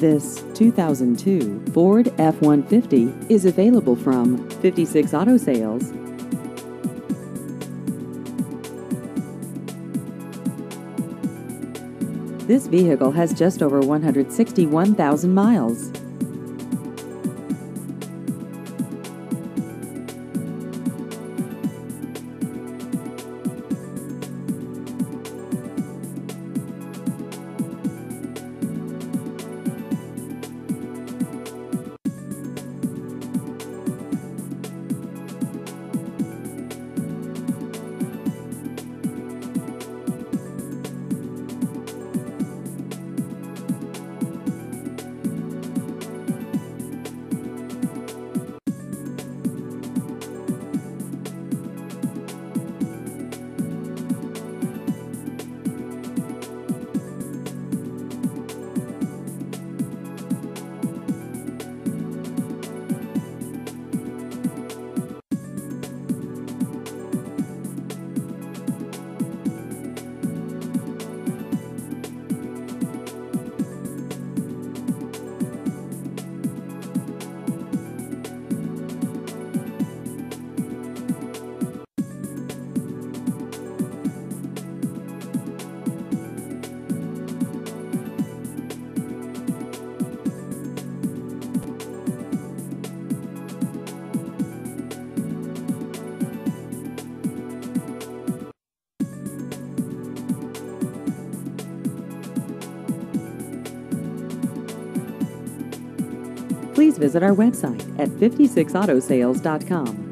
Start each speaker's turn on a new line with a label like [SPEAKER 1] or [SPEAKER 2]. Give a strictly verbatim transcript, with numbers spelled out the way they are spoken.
[SPEAKER 1] This two thousand two Ford F one fifty is available from fifty-six Auto Sales. This vehicle has just over one hundred sixty-one thousand miles. Please visit our website at fifty-six auto sales dot com.